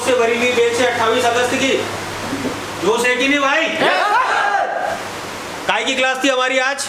से भरी हुई बेंच है 28 अगस्त की। जोश है कि नहीं भाई? काय की क्लास थी हमारी आज?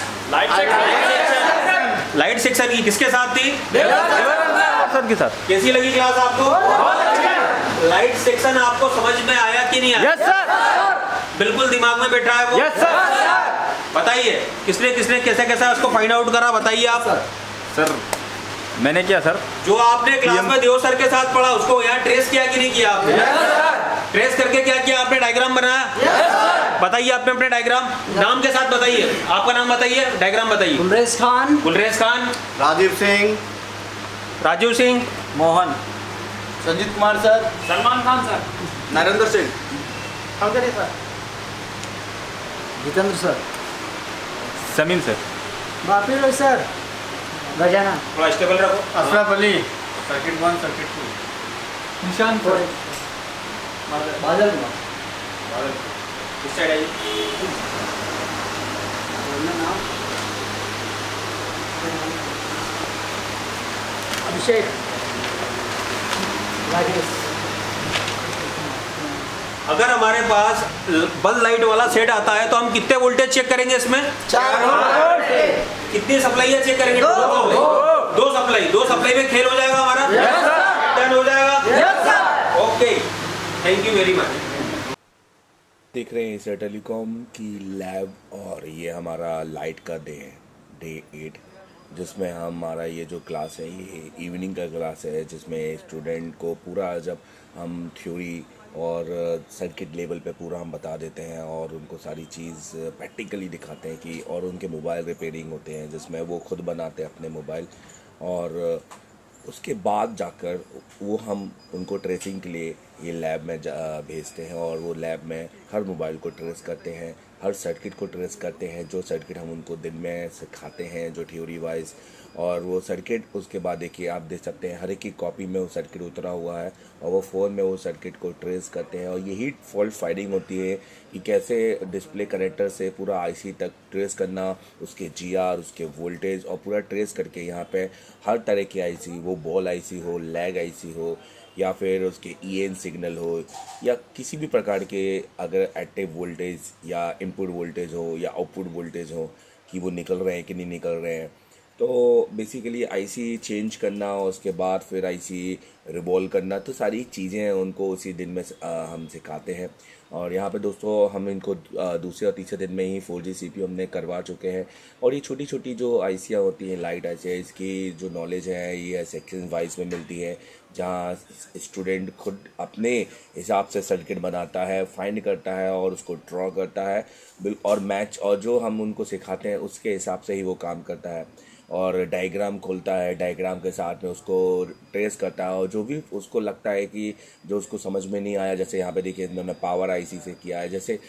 लाइट सेक्शन की। किसके साथ थी? सर के साथ। कैसी लगी क्लास आपको? लाइट सेक्शन आपको समझ में आया कि नहीं आया? Yes sir. बिल्कुल दिमाग में बैठा है वो? Yes sir. बताइए किसने किसने कैसे कैसा उसको फाइंड आउट करा, बताइए आप। सर मैंने किया सर। जो आपने क्लास में देव सर के साथ पढ़ा उसको यहाँ ट्रेस किया कि नहीं किया आपने? ट्रेस करके क्या किया आपने? डायग्राम बनाया। बताइए आपने अपने डायग्राम नाम के साथ बताइए। आपका नाम बताइए, डायग्राम बताइए। Gulrez Khan. Gulrez Khan. Rajiv Singh. Rajiv Singh. Mohan. Sanjeet Kumar sir. Salman Khan sir. Narendra Singh. Sir. Jitendra sir. Samim sir. Bapi sir. Gajana. थोड़ा स्टेबल रखो। Ashraf Ali. Circuit 1 circuit 2। Nishan sir. बादल। इस साइड आइए। अभिषेक। राजेश। अगर हमारे पास बल्ब लाइट वाला सेट आता है तो हम कितने वोल्टेज चेक करेंगे इसमें? 4 वोल्ट। कितनी सप्लाई चेक करेंगे? दो सप्लाई में खेल हो जाएगा हमारा। टर्न हो जाएगा। Okay, thank you very much. देख रहे हैं एशिया टेलीकॉम की लैब और ये हमारा लाइट का डे 8 जिसमें हमारा ये जो क्लास है ये इवनिंग का क्लास है जिसमें स्टूडेंट को पूरा जब हम थ्योरी और सर्किट लेवल पे पूरा हम बता देते हैं और उनको सारी चीज़ प्रैक्टिकली दिखाते हैं कि और उनके मोबाइल रिपेयरिंग होते हैं जिसमें वो खुद बनाते हैं अपने मोबाइल और उसके बाद जाकर वो हम उनको ट्रेसिंग के लिए ये लैब में भेजते हैं और वो लैब में हर मोबाइल को ट्रेस करते हैं, हर सर्किट को ट्रेस करते हैं जो सर्किट हम उनको दिन में सिखाते हैं जो थ्योरी वाइज और वो सर्किट उसके बाद देखिए आप देख सकते हैं हर एक की कॉपी में वो सर्किट उतरा हुआ है और वो फ़ोन में वो सर्किट को ट्रेस करते हैं और यही फॉल्ट फाइंडिंग होती है कि कैसे डिस्प्ले कनेक्टर से पूरा आईसी तक ट्रेस करना, उसके जीआर, उसके वोल्टेज और पूरा ट्रेस करके यहाँ पे हर तरह की आईसी, वो बॉल आईसी हो, लैग आईसी हो या फिर उसके ईएन सिग्नल हो या किसी भी प्रकार के अगर एक्टिव वोल्टेज या इनपुट वोल्टेज हो या आउटपुट वोल्टेज हो कि वो निकल रहे हैं कि नहीं निकल रहे हैं, तो बेसिकली आईसी चेंज करना और उसके बाद फिर आईसी रिवॉल्व करना, तो सारी चीज़ें उनको उसी दिन में हम सिखाते हैं। और यहाँ पे दोस्तों हम इनको दूसरे और तीसरे दिन में ही 4G CPU हमने करवा चुके हैं और ये छोटी छोटी जो आईसियाँ होती हैं लाइट आईसियाँ, इसकी जो नॉलेज है ये सेक्शन वाइज में मिलती है जहाँ स्टूडेंट खुद अपने हिसाब से सर्किट बनाता है, फाइंड करता है और उसको ड्रॉ करता है और मैच और जो हम उनको सिखाते हैं उसके हिसाब से ही वो काम करता है और डायग्राम खोलता है, डायग्राम के साथ में उसको ट्रेस करता है और जो भी उसको लगता है कि जो उसको समझ में नहीं आया, जैसे यहाँ पे देखिए इन्होंने पावर आईसी से किया है, जैसे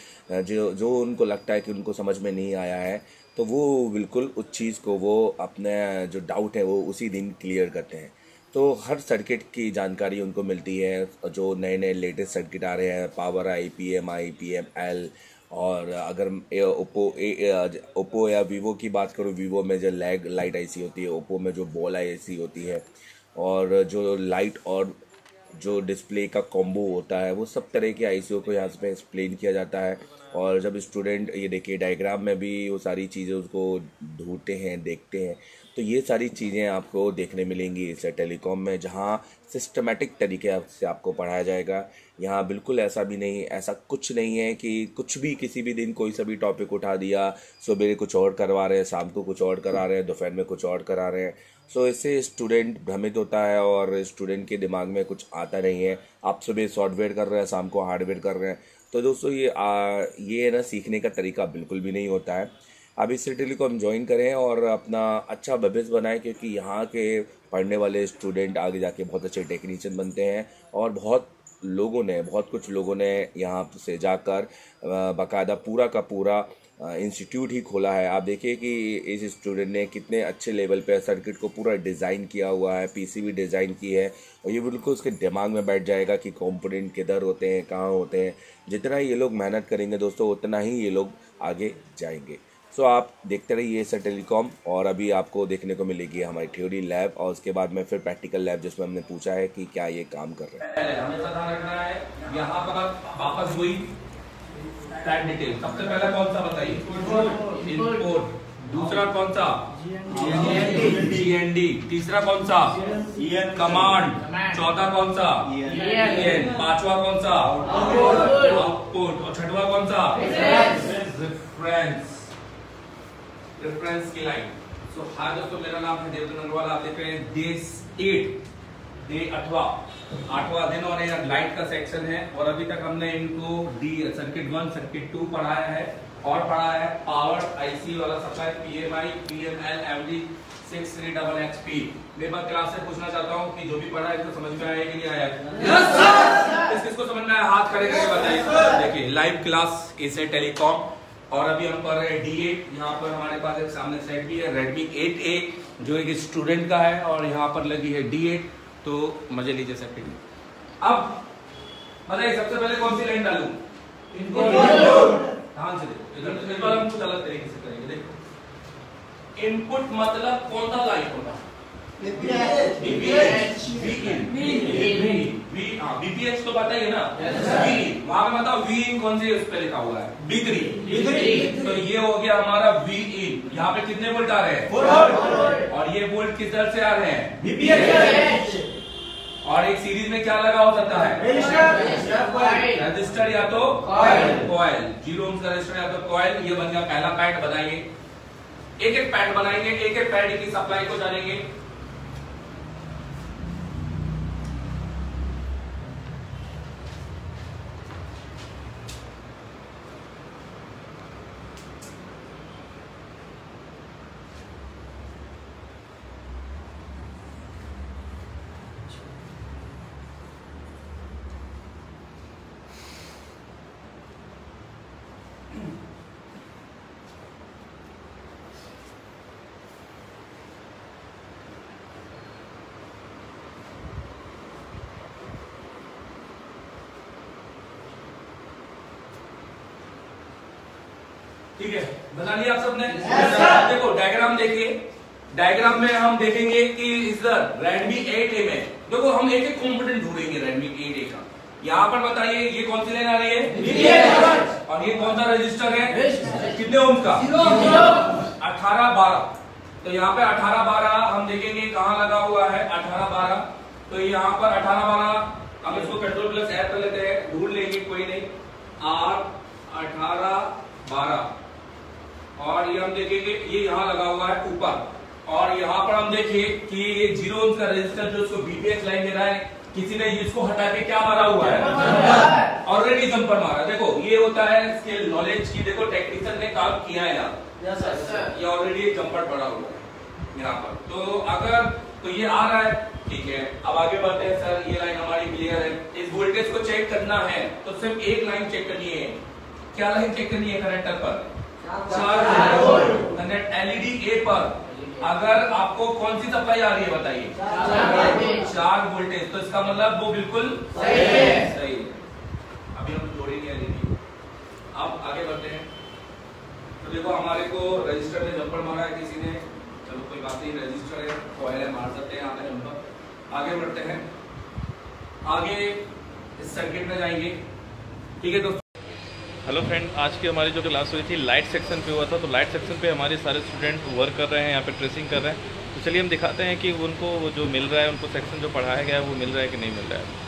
जो उनको लगता है कि उनको समझ में नहीं आया है तो वो बिल्कुल उस चीज़ को वो अपने जो डाउट है वो उसी दिन क्लियर करते हैं। तो हर सर्किट की जानकारी उनको मिलती है, जो नए नए लेटेस्ट सर्किट आ रहे हैं, पावर IPM, IPM L और अगर ओप्पो या वीवो की बात करूँ, वीवो में जो लैग लाइट आईसी होती है, ओप्पो में जो बॉल आईसी होती है और जो लाइट और जो डिस्प्ले का कॉम्बो होता है, वो सब तरह के आईसीओ को यहाँ पे एक्सप्लेन किया जाता है। और जब स्टूडेंट ये देखिए डायग्राम में भी वो सारी चीज़ें उसको ढूंढते हैं, देखते हैं, तो ये सारी चीज़ें आपको देखने मिलेंगी इस टेलीकॉम में, जहाँ सिस्टमेटिक तरीके से आपको पढ़ाया जाएगा। यहाँ बिल्कुल ऐसा भी नहीं, ऐसा कुछ नहीं है कि कुछ भी किसी भी दिन कोई सा भी टॉपिक उठा दिया, सुबह कुछ और करवा रहे हैं, शाम को कुछ और करा रहे हैं, दोपहर में कुछ और करा रहे हैं। सो इससे स्टूडेंट भ्रमित होता है और स्टूडेंट के दिमाग में कुछ आता नहीं है। आप सुबह सॉफ्टवेयर कर रहे हैं, शाम को हार्डवेयर कर रहे हैं, तो दोस्तों ये ना सीखने का तरीका बिल्कुल भी नहीं होता है। आप इस टेलीकॉम ज्वाइन करें और अपना अच्छा भविष्य बनाएं, क्योंकि यहाँ के पढ़ने वाले स्टूडेंट आगे जाके बहुत अच्छे टेक्नीशियन बनते हैं और बहुत कुछ लोगों ने यहाँ से जाकर बाकायदा पूरा का पूरा इंस्टीट्यूट ही खोला है। आप देखिए कि इस स्टूडेंट ने कितने अच्छे लेवल पे सर्किट को पूरा डिज़ाइन किया हुआ है, पीसीबी डिज़ाइन की है और ये बिल्कुल उसके दिमाग में बैठ जाएगा कि कंपोनेंट किधर होते हैं, कहाँ होते हैं। जितना ये लोग मेहनत करेंगे दोस्तों उतना ही ये लोग आगे जाएंगे। सो आप देखते रहिए एसर टेलीकॉम। और अभी आपको देखने को मिलेगी हमारी थ्योरी लैब और उसके बाद में फिर प्रैक्टिकल लैब, जिसमें हमने पूछा है कि क्या ये काम कर रहे हैं। हमेशा ध्यान रखना है यहाँ पर वापस वही टाइम डिटेल। सबसे पहला कौन सा बताइए? इनपुट। दूसरा कौन सा? GND। तीसरा कौन सा? कमांड। चौथा कौन सा? पांचवा कौन सा? आउटपुट। और छठवा कौन सा? रेफरेंस की लाइन। सो हाय दोस्तों, मेरा नाम है देवदत्त अग्रवाल। आप देख रहे हैं डे 8वां दिन और ये लाइट का सेक्शन है। और अभी तक हमने इनको सर्किट 1 सर्किट 2 पढ़ाया है और पढ़ा है पावर आईसी वाला supply PMI PML MD 6388XP। मैं बात क्लास से पूछना चाहता हूँ कि जो भी पढ़ा है इसको समझ में आया कि नहीं आया? Yes sir. किसको समझ में आया? हाथ खड़े करके बताइए। देखिए लाइव क्लास एसर टेलीकॉम और अभी हम पढ़ रहे हैं D8। यहाँ पर हमारे पास एक सामने सेट भी है Redmi 8A जो एक स्टूडेंट का है और यहाँ पर लगी है D8। तो मजे लीजिए सेट। अब बताइए सबसे पहले कौन सी लाइन डालूं? ध्यान से देखो, इधर इस बार हम कुछ अलग तरीके से करेंगे। देखो इनपुट मतलब कौन सा लाइन होगा? VPH तो पता ही है ना? वहां पे बताओ Vin कौन सी उस पे लिखा हुआ है? B3। तो ये हो गया हमारा Vin। यहाँ पे कितने वोल्ट आ रहे हैं? और ये वोल्ट किस तरह से आ रहे हैं? VPH। और एक सीरीज में क्या लगा हो सकता है? रजिस्टर या तो कॉइल। 0 ओम का रजिस्टर या तो कॉइल। ये बन गया पहला पैड। बनाएंगे एक एक पैड बनाएंगे, एक एक पैड की सप्लाई को जानेंगे। ठीक है, बना लिया आप सबने? देखो डायग्राम देखिए। डायग्राम में हम देखेंगे कि इधर Redmi 8A में देखो हम एक एक कंपोनेंट ढूंढेंगे Redmi 8A का। यहाँ पर बताइए ये कौन सी लाइन आ रही है? और ये कौन सा रजिस्टर है? कितने ओम का? 18-12। तो यहाँ पे 18-12 हम देखेंगे कहाँ लगा हुआ है 18-12। तो यहाँ पर 18-12 हम इसको कंट्रोल प्लस ऐड कर लेते हैं, ढूंढ लेंगे कोई नहीं। 8 18-12 और ये हम देखेंगे ये यहाँ लगा हुआ है ऊपर। और यहाँ पर हम देखिए कि ये 0 ओम का रजिस्टर जो उसको VPH लाइन दे रहा है, किसी ने इसको हटा के क्या मारा हुआ है? ऑलरेडी जंपर मारा। देखो ये होता है स्किल नॉलेज की। देखो टेक्नीशियन ने काम किया है यहाँ। ये ऑलरेडी जंपर पड़ा हुआ है यहाँ पर। तो अगर तो ये आ रहा है, ठीक है। अब आगे बढ़ते हैं। सर ये लाइन हमारी क्लियर है। इस वोल्टेज को चेक करना है तो सिर्फ एक लाइन चेक करनी है। क्या लाइन चेक करनी है? कनेक्टर पर 4 वोल्ट। LED A पर अगर आपको कौन सी सप्लाई आ रही है बताइए? 4 वोल्टेज। तो इसका मतलब वो बिल्कुल सही है। सही है। अभी हम जोड़ेंगे LED। अब आगे बढ़ते हैं। तो देखो हमारे को रजिस्टर में जंपर मारा है किसी ने, चलो कोई बात नहीं, रजिस्टर है, कॉइल है, मार सकते हैं यहाँ पे जंपर। आगे बढ़ते हैं, आगे इस सर्किट में जाएंगे। ठीक है दोस्तों। हेलो फ्रेंड, आज की हमारी जो क्लास हुई थी लाइट सेक्शन पे हुआ था। तो लाइट सेक्शन पे हमारे सारे स्टूडेंट वर्क कर रहे हैं, यहाँ पे ट्रेसिंग कर रहे हैं। तो चलिए हम दिखाते हैं कि उनको वो जो मिल रहा है, उनको सेक्शन जो पढ़ाया गया है वो मिल रहा है कि नहीं मिल रहा है।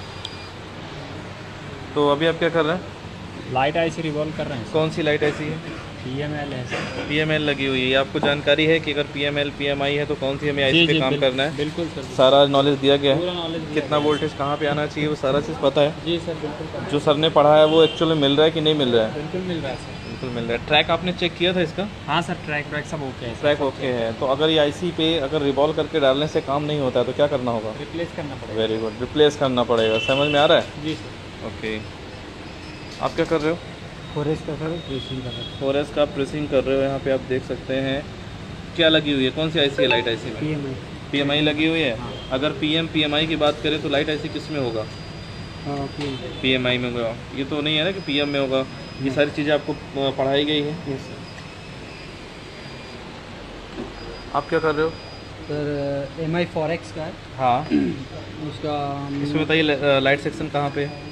तो अभी आप क्या कर रहे हैं? लाइट आईसी रिवॉल्व कर रहे हैं। कौन सी लाइट ऐसी है? PML है सर। PML लगी हुई है। आपको जानकारी है कि अगर PML PMI है तो कौन सी हमें आईसी पे काम करना है? बिल्कुल सर, सारा नॉलेज दिया गया पूरा है। नॉलेज कितना वोल्टेज कहाँ पे आना चाहिए वो सारा चीज़ पता है। जी सर बिल्कुल। जो सर ने पढ़ा है वो एक्चुअली मिल रहा है कि नहीं मिल रहा है? बिल्कुल मिल रहा है सर। बिल्कुल मिल रहा है। ट्रैक आपने चेक किया था इसका? हाँ सर, ट्रैक व्रैक सब ओके है। ट्रैक ओके है। तो अगर ये आईसी पे अगर रिवॉल्व करके डालने से काम नहीं होता है तो क्या करना होगा? रिप्लेस करना पड़ेगा। वेरी गुड, रिप्लेस करना पड़ेगा। समझ में आ रहा है? जी सर। ओके, आप क्या कर रहे हो? फोरेस का सर प्रेसिंग कर रहे हैं। फोरेस का प्रेसिंग कर रहे हो। यहाँ पे आप देख सकते हैं क्या लगी हुई है। कौन सी आईसी है लाइट आईसी में? PMI लगी हुई है। अगर PMI की बात करें तो लाइट आईसी किस में होगा? PMI में होगा। ये तो नहीं है ना कि PM में होगा। ये सारी चीज़ें आपको पढ़ाई गई है। आप क्या कर रहे हो? सर MI Forex का है हाँ, उसका इसमें बताइए लाइट सेक्शन कहाँ पे है?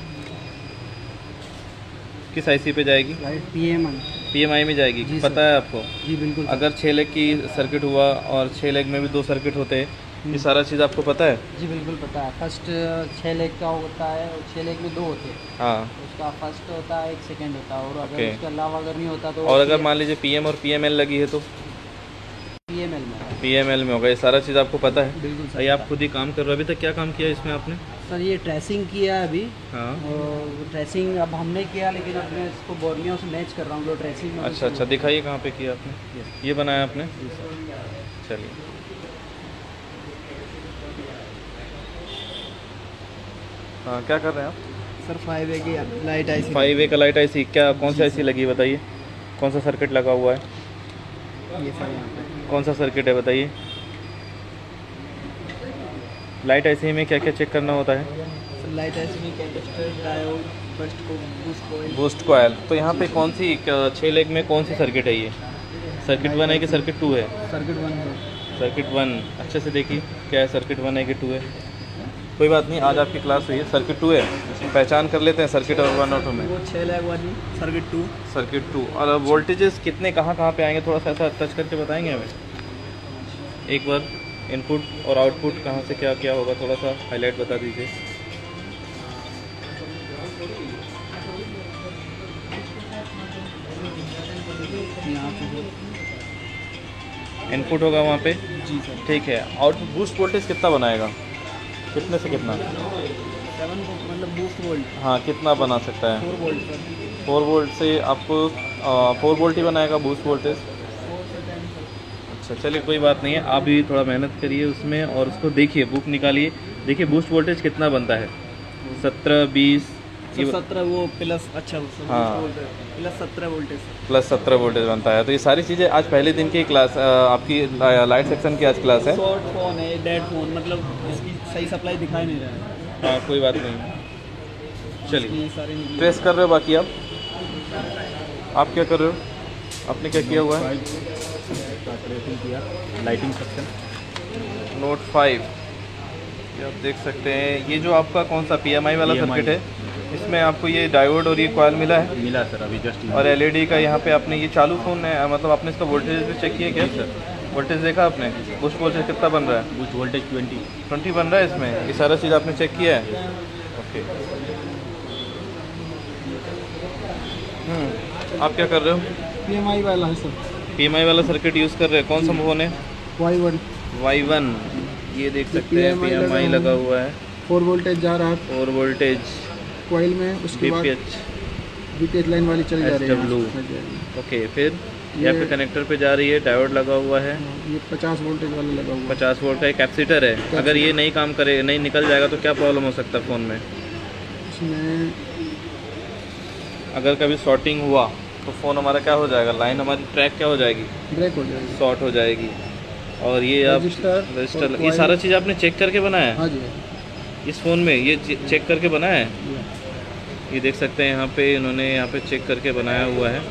किस आईसी पे जाएगी? PMI में जाएगी। जी पता सर। है आपको? जी बिल्कुल। अगर 6 लेग की सर्किट हुआ और 6 लेग में भी 2 सर्किट होते हैं, ये सारा चीज़ आपको पता है? जी बिल्कुल पता है। फर्स्ट 6 लेग का होता है और 6 लेग में 2 होते हैं। हाँ। उसका फर्स्ट होता है, एक सेकंड होता है, और अगर ओके। उसके अलावा अगर नहीं होता तो और अगर मान लीजिए PM और PML लगी है तो PML में है। PML में होगा। ये सारा चीज़ आपको पता है? बिल्कुल सर। ये आप खुद ही काम कर रहे हो। अभी तक क्या काम किया इसमें आपने? सर ये ट्रेसिंग किया है अभी, हाँ। और ट्रेसिंग अब हमने किया, लेकिन अब मैं इसको बोर्नियों से मैच कर रहा हूँ, ट्रेसिंग में। अच्छा अच्छा, दिखाइए कहाँ पे किया आपने? ये बनाया आपने? चलिए। हाँ, क्या कर रहे हैं आप? सर 5A की लाइट आई 5A का लाइट IC। क्या कौन सा IC लगी बताइए? कौन सा सर्किट लगा हुआ है? ये सर यहाँ पे कौन सा सर्किट है बताइए? लाइट IC में क्या क्या चेक करना होता है? सर लाइट आई में कैपेसिटर, डायोड, फर्स्ट को बूस्ट कॉइल। Boost coil. तो यहाँ पे कौन सी 6 लेग में कौन सी सर्किट है ये? सर्किट 1 है कि सर्किट 2 है? सर्किट 1 है। सर्किट 1 अच्छे से देखिए क्या है, सर्किट 1 है कि 2 है? कोई बात नहीं, आज आपकी क्लास हुई है, सर्किट 2 है, पहचान कर लेते हैं सर्किट और 1 और 2 में। वो 6 लेग वाली सर्किट 2। सर्किट 2। और वोल्टेजेस कितने कहाँ कहाँ पे आएंगे, थोड़ा सा ऐसा टच करके बताएंगे हमें एक बार? इनपुट और आउटपुट कहाँ से क्या क्या होगा, थोड़ा सा हाईलाइट बता दीजिए। यहाँ पे इनपुट होगा वहाँ पे, जी सर। ठीक है। आउटपुट बूस्ट वोल्टेज कितना बनाएगा, कितने से कितना? 7 मतलब बूस्ट वोल्ट। हाँ, कितना बना सकता है? 4 वोल्ट सर। 4 वोल्ट से आपको 4 वोल्ट ही बनाएगा बूस्ट वोल्टेज। अच्छा चलिए, कोई बात नहीं है, आप भी थोड़ा मेहनत करिए उसमें और उसको देखिए, बुक निकालिए, देखिए बूस्ट वोल्टेज कितना बनता है। 17, 20 सर 17 वो प्लस, अच्छा हाँ। Plus 17 voltage. प्लस 17 वोल्टेज बनता है। तो ये सारी चीज़ें आज पहले दिन की क्लास, आपकी लाइट सेक्शन की आज क्लास है। शॉर्ट फोन है, डेड फोन, मतलब इसकी सही सप्लाई दिखाई नहीं रहा है। हाँ, कोई बात नहीं, चलिए। ये सारे निकले। ट्रेस कर रहे हो बाकी आप क्या कर रहे हो? आपने क्या किया हुआ है? लाइटिंग सेक्शन नोट 5 ये आप देख सकते हैं। ये जो आपका कौन सा PMI वाला सर्किट है, इसमें आपको ये डायोड और ये कॉइल मिला है? मिला सर, अभी जस्ट। और LED का यहाँ पे आपने ये चालू फ़ोन है, मतलब आपने इसका वोल्टेज भी चेक किया क्या? सर वोल्टेज देखा आपने? बूस्ट वोल्टेज कितना बन रहा है? बूस्ट वोल्टेज 20 बन रहा है इसमें। ये सारा चीज़ आपने चेक किया है? ओके। आप क्या कर रहे हो? PMI वाला है सर। PMI वाला सर्किट यूज़ कर रहे हैं। कौन सा फ़ोन है? Y1 Y1। ये देख सकते हैं PMI लगा हुआ है। 4 वोल्टेज जा रहा है 4 वोल्टेज कॉइल में, उसके बाद BPH VPH लाइन वाली चली जा रही है। SW। ओके, फिर यहाँ पे कनेक्टर पे जा रही है, डायोड लगा हुआ है। ये 50 वोल्टेज वाला लगा हुआ है। 50 वोल्ट का एक कैपेसिटर है। अगर ये नहीं काम करे, नहीं निकल जाएगा तो क्या प्रॉब्लम हो सकता है फ़ोन में? इसमें अगर कभी शॉर्टिंग हुआ तो फ़ोन हमारा क्या हो जाएगा, लाइन हमारी ट्रैक क्या हो जाएगी? ब्रेक हो जाएगी, शॉर्ट हो जाएगी। और ये आप रजिस्टर, ये सारा चीज़ आपने चेक करके बनाया है? हाँ जी। इस फ़ोन में ये चेक करके बनाया है? ये देख सकते हैं यहाँ पे इन्होंने यहाँ पे चेक करके बनाया हुआ है।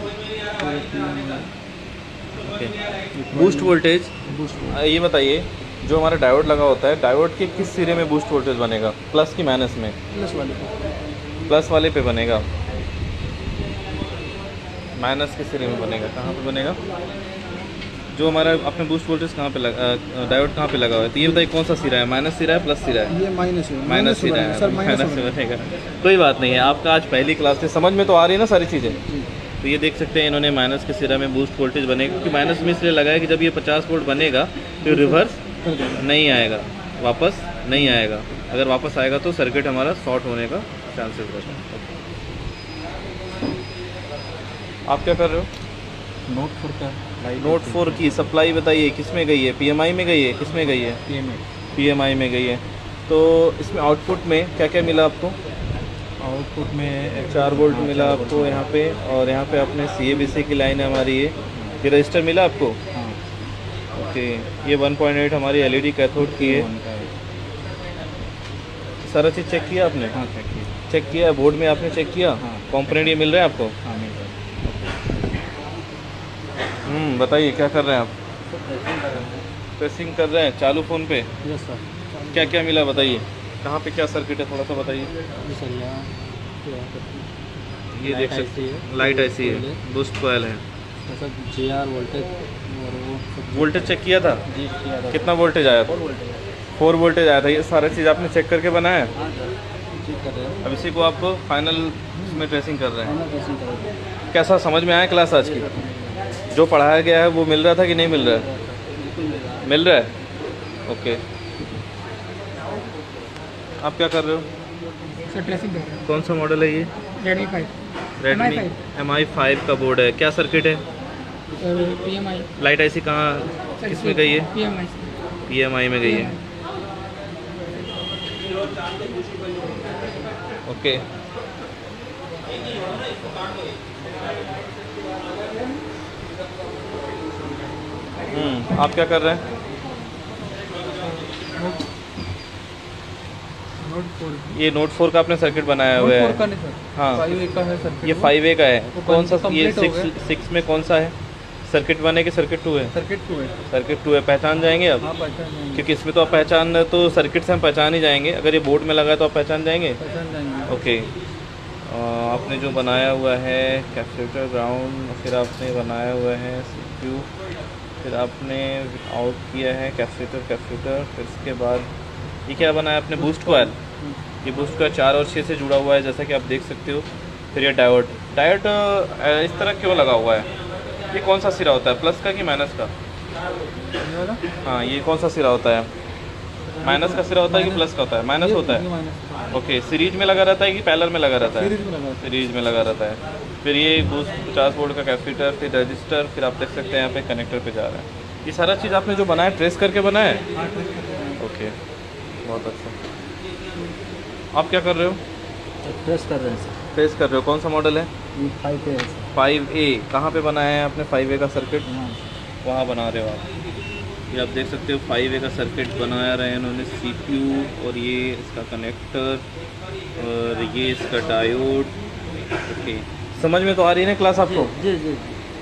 ओके। बूस्ट वोल्टेज, ये बताइए, जो हमारा डायोड लगा होता है, डायोड के किस सिरे में बूस्ट वोल्टेज बनेगा, प्लस की माइनस में? प्लस वाले पे। प्लस वाले पे बनेगा। माइनस के सिरे में बनेगा, कहाँ पे बनेगा? जो हमारा अपने बूस्ट वोल्टेज कहाँ पे लगा, डायोड कहाँ पे लगा हुआ है? तो ये बताइए कौन सा सिरा है, माइनस सिरा है, प्लस सिरा है? ये माइनस है। माइनस सिरा है, सर माइनस माइनस से बनेगा। कोई बात नहीं है, आपका आज पहली क्लास है, समझ में तो आ रही है ना सारी चीज़ें? तो ये देख सकते हैं इन्होंने माइनस के सिरा में बूस्ट वोल्टेज बनेगा, क्योंकि माइनस में इसलिए लगाया कि जब ये 50 वोल्ट बनेगा तो रिवर्स नहीं आएगा, वापस नहीं आएगा। अगर वापस आएगा तो सर्किट हमारा शॉर्ट होने का चांसेस रहता है। आप क्या कर रहे हो? नोट 4 का नोट 4 की सप्लाई बताइए, किस में गई है? PMI में गई है, किस में गई है? PMI में गई है। तो इसमें आउटपुट में क्या क्या मिला आपको? आउटपुट में 4 वोल्ट मिला आपको यहाँ पे, और यहाँ पे अपने CABC की लाइन है हमारी। ये रजिस्टर मिला आपको? हाँ। ओके। ये 1.8 हमारी LED कैथोड की है। सारा चीज़ चेक किया आपने? हाँ, चेक किया है, बोर्ड में आपने चेक किया? हाँ। कॉम्पोनेंट ये मिल रहा है आपको? हाँ, मिल रहा है। बताइए क्या कर रहे हैं आप? ट्रेसिंग कर रहे हैं चालू फ़ोन पे। Yes sir. क्या क्या मिला बताइए, कहाँ पे क्या सर्किट है थोड़ा सा बताइए। जी सर, यहाँ ये देख सकते हैं लाइट ऐसी है, बूस्ट कॉइल है। सर GR वोल्टेज और वो वोल्टेज चेक किया था? जी किया था। कितना वोल्टेज आया था? 4 वोल्टेज आया था। ये सारा चीज़ आपने चेक करके बनाया है? हाँ सर, चेक कर रहे हैं। अब इसी को आप फाइनल इसमें ट्रेसिंग कर रहे हैं। फाइनल ट्रेसिंग कर रहे हैं। कैसा समझ में आया क्लास आज की? जो पढ़ाया गया है वो मिल रहा था कि नहीं मिल रहा है? बिल्कुल मिल रहा है। ओके, आप क्या कर रहे हो? सर ट्रेसिंग कर रहे हैं। कौन सा मॉडल है ये? Redmi 5 Redmi MI5 का बोर्ड है। क्या सर्किट है? और PMI लाइट ऐसी कहाँ किस में गई है? PMI PMI में गई है। ओके, आप क्या कर रहे हैं? Note 4 ये Note 4 का आपने सर्किट बनाया हुआ है? का नहीं सर, हाँ, 5A का है सर। ये 5A का है। कौन सा? ये complete हो गया। 6 में कौन सा है? सर्किट 1 है कि सर्किट 2 है? सर्किट 2 है। सर्किट 2 है। पहचान जाएंगे आप? हाँ पहचान जाएंगे। क्योंकि इसमें तो आप पहचान, तो सर्किट से हम पहचान ही जाएंगे। अगर ये बोर्ड में लगा है तो आप पहचान जाएंगे? पहचान जाएंगे। ओके, आपने जो बनाया हुआ है कैपेसिटर ग्राउंड, फिर आपने बनाया हुआ है CPU, फिर आपने आउट किया है कैपेसिटर, फिर इसके बाद ये क्या बनाया आपने? Boost coil. ये बूस्ट कॉइल 4 और 6 से जुड़ा हुआ है जैसा कि आप देख सकते हो। फिर ये डायोड इस तरह क्यों लगा हुआ है? ये कौन सा सिरा होता है, प्लस का कि माइनस का? हाँ, ये कौन सा सिरा होता है? माइनस का सिरा होता है कि प्लस का होता है? माइनस होता है। ओके, सीरीज में लगा रहता है कि पैरेलल में लगा रहता है? सीरीज में लगा रहता है। फिर ये बूस्ट 50 वोल्ट का कैपेसिटर, फिर रजिस्टर, फिर आप देख सकते हैं यहाँ पे कनेक्टर पे जा रहा है। ये सारा चीज़ आपने जो बनाया ट्रेस करके बनाया है? ओके, बहुत अच्छा। आप क्या कर रहे हो? ट्रेस कर रहे हैं सर। ट्रेस कर रहे हो। कौन सा मॉडल है? 5A है सर। 5A। कहाँ पे बनाया है आपने 5A का सर्किट? हाँ। वहाँ बना रहे हो आप। ये आप देख सकते हो 5A का सर्किट बनाया रहे हैं इन्होंने। CPU और ये इसका कनेक्टर और ये इसका डायोड। ओके, समझ में तो आ रही है ना क्लास आपको? जी जी।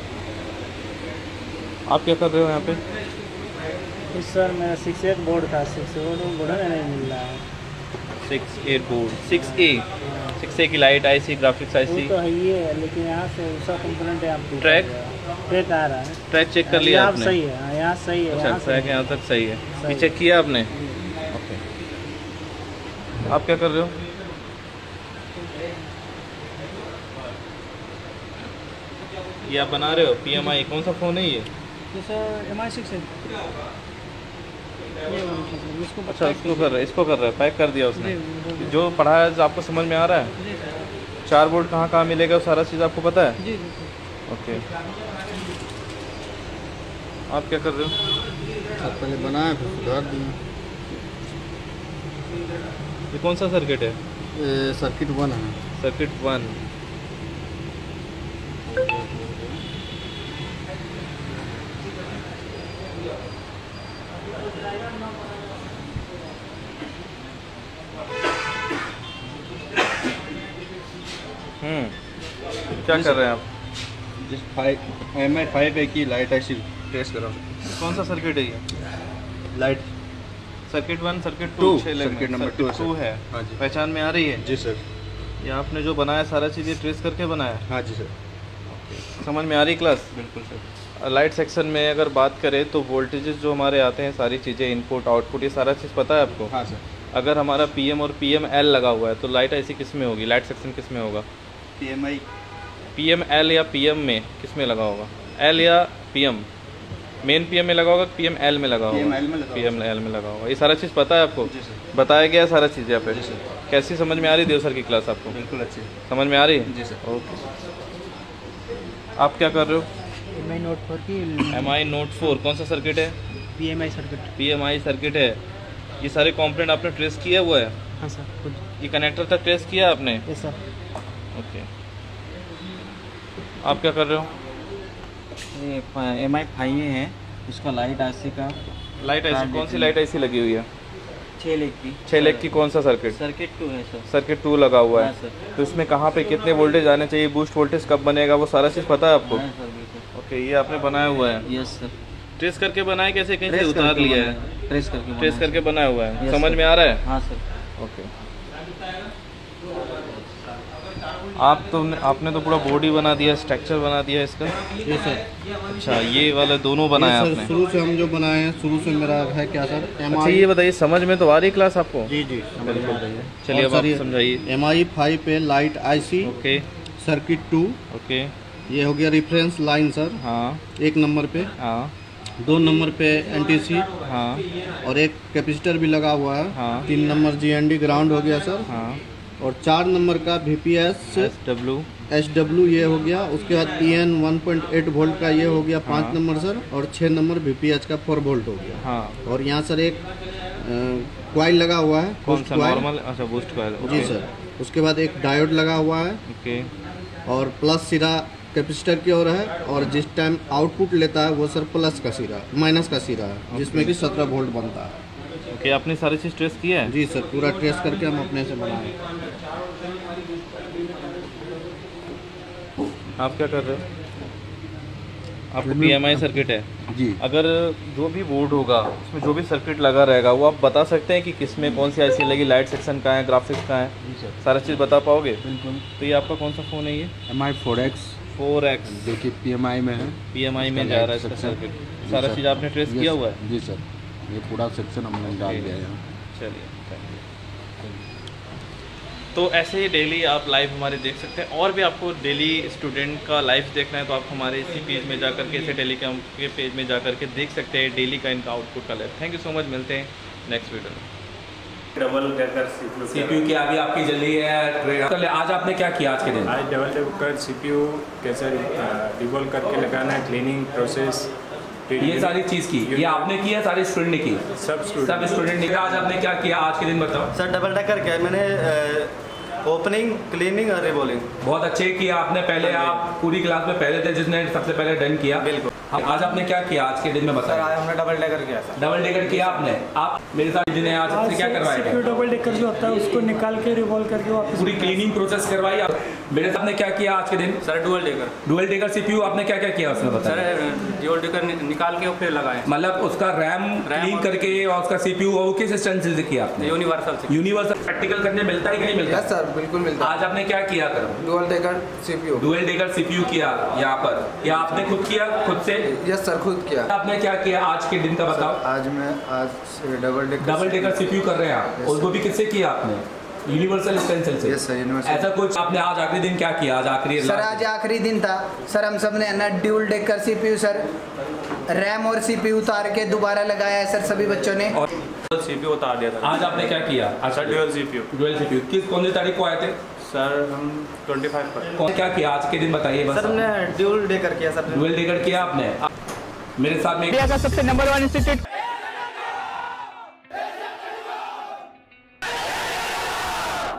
आप क्या कर रहे हो यहाँ पे? सर मेरा 6A बोर्ड था, 6A बोर्ड नहीं मिल रहा है। 6A बोर्ड, 6A की लाइट IC, ग्राफिक्स IC वो तो है ही है, लेकिन यहाँ से उसका कंपोनेंट है। आप ट्रैक आ रहा है। ट्रैक चेक कर लिया आपने? सही है, यहाँ सही है। अच्छा, ट्रैक यहाँ तक सही है। ये चेक किया आपने? ओके, आप क्या कर रहे हो? ये आप बना रहे हो PMI। कौन सा फ़ोन है ये? सर MI6 है। इसको अच्छा, इसको कर रहा है, इसको कर रहा है, पैक कर दिया उसने। जो पढ़ाया है आपको समझ में आ रहा है? 4 वोल्ट कहाँ मिलेगा वो सारा चीज़ आपको पता है? जी। ओके, आप क्या कर रहे हो? पहले बनाया फिर सुधार दिया। ये कौन सा सर्किट है? सर्किट 1 है। सर्किट 1। क्या कर रहे हैं आप? जिस MI5A की लाइट ऐसी टेस्ट कर रहा हूँ। कौन सा सर्किट है ये? Light circuit 1, circuit 2, circuit number 2 है। हाँ जी। पहचान में आ रही है? जी सर। ये आपने जो बनाया सारा चीज़ें ट्रेस करके बनाया? हाँ जी सर। समझ में आ रही क्लास? बिल्कुल सर। लाइट सेक्शन में अगर बात करें तो वोल्टेजेस जो हमारे आते हैं, सारी चीज़ें, इनपुट आउटपुट, ये सारा चीज़ पता है आपको? हाँ सर। अगर हमारा PM और PML लगा हुआ है तो लाइट ऐसी किस में होगी? लाइट सेक्शन किस में होगा? PML या PM में किस में लगा होगा? L या PM? मेन PM में लगा होगा, PML में लगा होगा? PML में लगा होगा। ये सारा चीज़ पता है आपको? जी सर। बताया गया सारा चीज़ यहाँ पे? जी सर। कैसी समझ में आ रही देव सर की क्लास आपको? बिल्कुल अच्छी। समझ में आ रही है? जी सर। ओके, आप क्या कर रहे हो? MI Note 4 की MI Note 4। कौन सा सर्किट है? PMI circuit. PMI सर्किट है। ये सारे कंपोनेंट आपने ट्रेस किया हुआ है? हाँ सर, खुद। ये कनेक्टर तक ट्रेस किया आपने? Yes sir. ओके, आप क्या कर रहे हो? ये MI5A है, उसका लाइट IC का। लाइट ऐसी कौन सी लाइट ऐसी लगी हुई है? 6 लाख की। 6 लाख की। कौन सा सर्किट? सर्किट 2 है सर। सर्किट 2 लगा हुआ हाँ है। सर। तो इसमें कहाँ पे कितने वोल्टेज आने चाहिए, बूस्ट वोल्टेज कब बनेगा, वो सारा चीज़ पता है आपको? हाँ सर, बिल्कुल। ओके, ये आपने बनाया हुआ है। Yes sir. ट्रेस करके बनाया कैसे, कहीं से उतार लिया है? ट्रेस करके बनाया हुआ है। Yes, समझ sir. में आ रहा है? हाँ सर। ओके। आपने तो पूरा बॉडी बना दिया, स्ट्रक्चर बना दिया इसका। जी सर। अच्छा, ये वाला दोनों बनाया सर आपने? शुरू से हम जो बनाए हैं, शुरू से मेरा है क्या सर, अच्छा, ये बताइए, समझ में तो आ रही क्लास आपको? जी जी समझ में आ रही है। चलिए अब और आप सर ये समझाइए। MI 5 पे light IC okay circuit 2, okay. ये हो गया रेफरेंस लाइन सर, हाँ 1 नंबर पे, हाँ 2 नंबर पे NTC, हाँ और एक कैपेसिटर भी लगा हुआ है। हाँ। 3 नंबर GND ग्राउंड हो गया सर, हाँ। और 4 नंबर का VPS SW ये हो गया। उसके बाद EN 1.8 वोल्ट का ये हो गया 5 नंबर सर, और 6 नंबर VPH का 4 वोल्ट हो गया। हाँ। और यहाँ सर एक क्वाइल लगा हुआ है, कौन boost सा? coil। नॉर्मल? अच्छा, बूस्ट कॉइल। जी सर। उसके बाद एक डायोड लगा हुआ है, ओके। और प्लस सिरा कैपेसिटर की ओर है, और जिस टाइम आउटपुट लेता है वो सर प्लस का सिरा, माइनस का सिरा है, जिसमें कि 17 वोल्ट बनता है। ओके, आपने सारी चीज़ ट्रेस किया है? जी सर, पूरा ट्रेस करके हम अपने से बनाए। आप क्या कर रहे हो? आपको PMI सर्किट है जी। अगर जो भी बोर्ड होगा उसमें जो भी सर्किट लगा रहेगा वो आप बता सकते हैं कि किस में कौन सी IC लगी, लाइट सेक्शन का है, ग्राफिक्स का है? जी सर, सारा चीज़ बता पाओगे? बिल्कुल। तो ये आपका कौन सा फ़ोन है? ये MI 4X 4X देखिए PMI में है। PMI में जा रहा है इसका सर्किट। जी सारा सर। चीज़ आपने ट्रेस किया हुआ है? जी सर, ये पूरा सेक्शन हमने डाल दिया है। चलिए, थैंक यू। तो ऐसे ही डेली आप लाइव हमारे देख सकते हैं, और भी आपको डेली स्टूडेंट का लाइव देखना है तो आप हमारे इसी पेज में जाकर के, इसे टेलीकॉम के पेज में जाकर के देख सकते हैं डेली का इनका आउटपुट का live. Thank you so much, मिलते हैं नेक्स्ट वीडियो में। डबल डेकर CPU की अभी आपकी जल्दी है। आज आपने क्या किया आज के दिन? आज डबल डेकर CPU कैसे डिबॉल करके लगाना है, क्लीनिंग प्रोसेस, ये सारी चीज़ की, ये आपने किया, सारे स्टूडेंट ने की? सब स्टूडेंट ने। आज आपने क्या किया आज के दिन, बताओ सर। डबल डेकर क्या है, मैंने ओपनिंग, क्लीनिंग और रिबॉलिंग। बहुत अच्छे किया आपने। पहले आप पूरी क्लास में पहले थे जिसने सबसे पहले डन किया। बिल्कुल। आज आपने क्या किया आज के दिन में, बताया? आज हमने डबल डेकर किया सर। डबल डेकर किया आपने। आप मेरे साथ जिन्हें आज आपसे क्या करवाया? डबल डेकर जो होता है उसको निकाल के रिवॉल्व करके वापस पूरी क्लीनिंग प्रोसेस करवाई। मेरे साथ ने क्या किया आज के दिन? सर डुअल डेकर CPU आपने क्या क्या किया उसमें, बताया? सर डुअल डेकर निकाल के फिर लगाए, मतलब उसका रैम क्लीन करके, और उसका CPU वो किस स्टैंड से किया आपने? यूनिवर्सल प्रैक्टिकल करने मिलता है कि नहीं मिलता? यस सर, बिल्कुल मिलता है। आज आपने क्या किया? डुअल डेकर CPU किया यहाँ पर, या आपने खुद किया खुद से? यस सर, खुद किया। आपने क्या किया आज के दिन का, बताओ? आज डबल डेकर CPU कर रहे हैं आप, और वो भी किससे किया आपने? यूनिवर्सल स्टेंसिल से? Yes sir, universal. ऐसा कुछ आपने आज आखिरी दिन क्या किया? आज आखिरी सर, आज आखिरी दिन था सर, हम सब ने ना dual decker CPU sir, RAM और CPU उतार के दोबारा लगाया है सर सभी बच्चों ने, और CPU उतार दिया था। आज आपने क्या किया? अच्छा, ड्यूल CPU किस कौन सी तारीख को आए थे सर? हम 25 पर। कौन क्या किया आज के दिन, बताइए बस। सर हमने ड्यूल डेकर किया सर। डुअल डेकर किया आपने। मेरे साथ में इंडिया का सबसे नंबर 1 इंस्टीट्यूट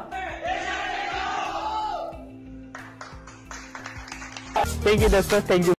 थैंक यू दोस्तों, थैंक यू।